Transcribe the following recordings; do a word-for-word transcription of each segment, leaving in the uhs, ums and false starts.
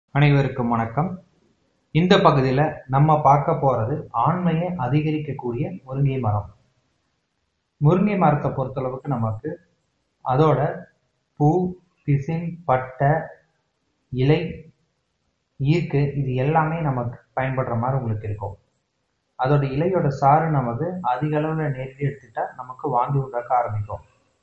அனைவருக்கும் வணக்கம். இந்த பகுதியில் நம்ம பார்க்க போகிறது ஆண்மையை அதிகரிக்கக்கூடிய முருங்கை மரம். முருங்கை மரத்தை பொறுத்தளவுக்கு நமக்கு அதோட பூ, பிசின், பட்டை, இலை, ஈர்க்கு இது எல்லாமே நமக்கு பயன்படுற மாதிரி உங்களுக்கு இருக்கும். அதோட இலையோட சாறு நமக்கு அதிக அளவில் நேரடி எடுத்துட்டா நமக்கு வாந்தி உண்டாக்க ஆரம்பிக்கும்.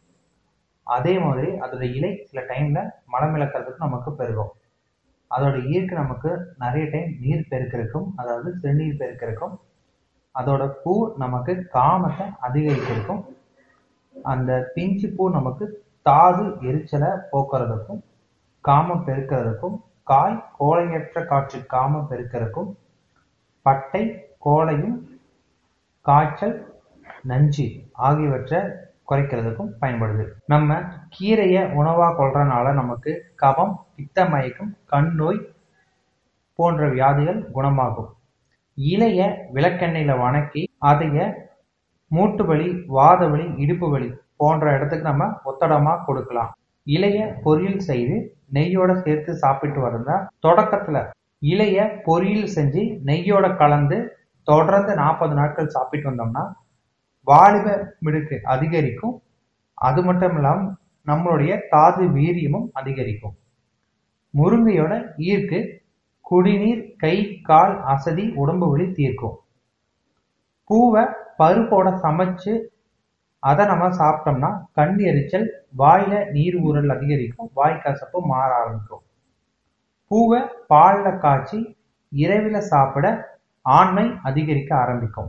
அதே மாதிரி அதோட இலை சில டைம்ல மலம் இழக்கிறதுக்கு நமக்கு பெருகும். அதோட ஈர்க்கு நமக்கு நிறைய டைம் நீர் பெருக்கிறதுக்கும், அதாவது சிறுநீர் பெருக்கிறதுக்கும், அதோட பூ நமக்கு காமத்தை அதிகரிக்கிறதுக்கும், அந்த பிஞ்சு பூ நமக்கு தாது எரிச்சலை போக்குறதுக்கும், காமம் பெருக்கிறதுக்கும், காய் கோழையற்ற காற்று காமம் பெருக்கிறதுக்கும், பட்டை கோழையும் காய்ச்சல் நஞ்சு ஆகியவற்றை குறைக்கிறதுக்கும் பயன்படுது. நம்ம கீரையை உணவா கொள்றதுனால நமக்கு கபம், பித்த மயக்கம், கண் நோய் போன்ற வியாதிகள் குணமாகும். இலைய விளக்கெண்ணெயில வணக்கி அதைய மூட்டு வலி, வாத வலி, இடுப்பு வலி போன்ற இடத்துக்கு நம்ம ஒத்தடமா கொடுக்கலாம். இலைய பொரியல் செய்து நெய்யோட சேர்த்து சாப்பிட்டு வந்தா, தொடக்கத்துல இலைய பொரியல் செஞ்சு நெய்யோட கலந்து தொடர்ந்து நாற்பது நாட்கள் சாப்பிட்டு வந்தோம்னா வாலிப மிடுக்கு அதிகரிக்கும். அது மட்டும் இல்லாமல் நம்மளுடைய தாது வீரியமும் அதிகரிக்கும். முருங்கையோட ஈர்க்கு குடிநீர், கை கால் அசதி, உடம்பு வலி தீர்க்கும். பூவை பருப்போட சமைச்சு அதை நம்ம சாப்பிட்டோம்னா கண் எரிச்சல், வாயில நீர் ஊறல் அதிகரிக்கும், வாய் கசப்பு மாற ஆரம்பிக்கும். பூவை பால்ல காய்ச்சி இரவில சாப்பிட ஆண்மை அதிகரிக்க ஆரம்பிக்கும்.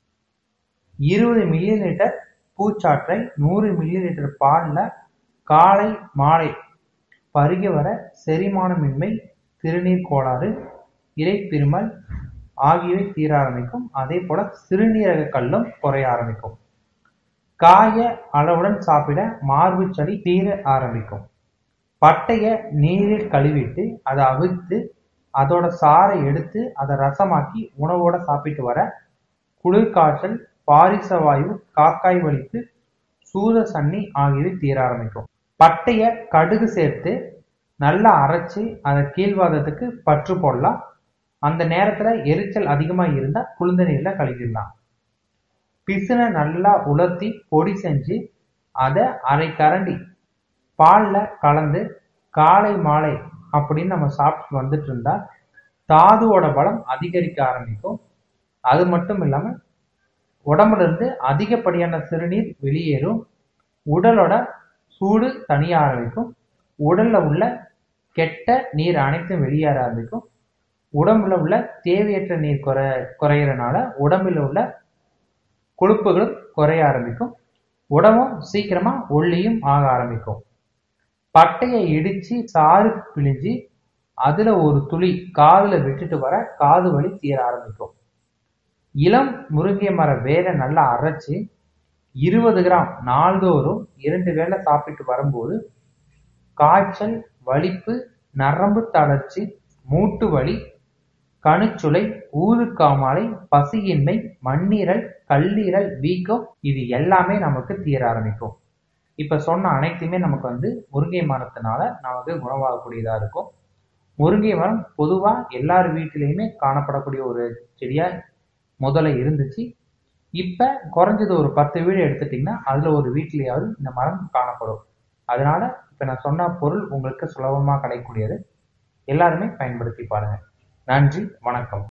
இருபது மில்லி லிட்டர் பூச்சாற்றை நூறு மில்லி லிட்டர் பால்ல காலை மாலை பருகி வர செரிமானமின்மை, சிறுநீர் கோளாறு, இறைப்பிருமல் ஆகியவை தீர ஆரம்பிக்கும். அதே போல சிறுநீரக கல்லும் குறைய ஆரம்பிக்கும். காய அளவுடன் சாப்பிட மார்பு சளி தீர ஆரம்பிக்கும். பட்டைய நீரில் கழுவிட்டு அதை அவிழ்த்து அதோட சாறை எடுத்து அதை ரசமாக்கி உணவோட சாப்பிட்டு வர குளிர்காய்ச்சல், பாரிசவாயு, காக்காய் வலிப்பு, சூத சன்னி ஆகியவை தீர ஆரம்பிக்கும். பட்டைய கடுகு சேர்த்து நல்லா அரைச்சி அதை கீழ்வாதத்துக்கு பற்று போடலாம். அந்த நேரத்துல எரிச்சல் அதிகமா இருந்தா குளிர்ந்த நீர்ல கழுவிடலாம். பிசுனை நல்லா உலர்த்தி பொடி செஞ்சு அதை அரை கரண்டி பால்ல கலந்து காலை மாலை அப்படின்னு நம்ம சாப்பிட்டு வந்துட்டு இருந்தா தாதுவோட பலம் அதிகரிக்க ஆரம்பிக்கும். அது மட்டும் இல்லாம உடம்புல இருந்து அதிகப்படியான சிறுநீர் வெளியேறும். உடலோட சூடு தனிய ஆரம்பிக்கும். உடல்ல உள்ள கெட்ட நீர் அனைத்தும் வெளியேற ஆரம்பிக்கும். உடம்புல உள்ள தேவையற்ற நீர் குறை குறையறனால உடம்புல உள்ள கொழுப்புகளும் குறைய ஆரம்பிக்கும். உடம்பும் சீக்கிரமா ஒல்லியும் ஆக ஆரம்பிக்கும். பட்டையை இடிச்சு சாறு பிழிஞ்சு அதுல ஒரு துளி காதுல விட்டுட்டு வர காது வலி தீர ஆரம்பிக்கும். இளம் முருங்கை மர வேரை நல்லா அரைச்சு இருபது கிராம் நாள்தோறும் இரண்டு வேளை சாப்பிட்டு வரும்போது காய்ச்சல், வலிப்பு, நரம்பு தளர்ச்சி, மூட்டு வலி, கணுச்சுளை, ஊதுக்காமாலை, பசியின்மை, மண்ணீரல், கல்லீரல் வீக்கம் இது எல்லாமே நமக்கு தீர ஆரம்பிக்கும். இப்ப சொன்ன அனைத்துமே நமக்கு வந்து முருங்கை மரத்தினால நமக்கு குணமாகக்கூடியதா இருக்கும். முருங்கை மரம் பொதுவா எல்லார் வீட்டிலையுமே காணப்படக்கூடிய ஒரு செடியா முதல்ல இருந்துச்சு. இப்ப குறைஞ்சது ஒரு பத்து வீடு எடுத்துட்டீங்கன்னா அதுல ஒரு வீட்டிலேயாவது இந்த மரம் காணப்படும். அதனால இப்ப நான் சொன்ன பொருள் உங்களுக்கு சுலபமா கிடைக்கக்கூடியது. எல்லாருமே பயன்படுத்தி பாருங்க. நன்றி, வணக்கம்.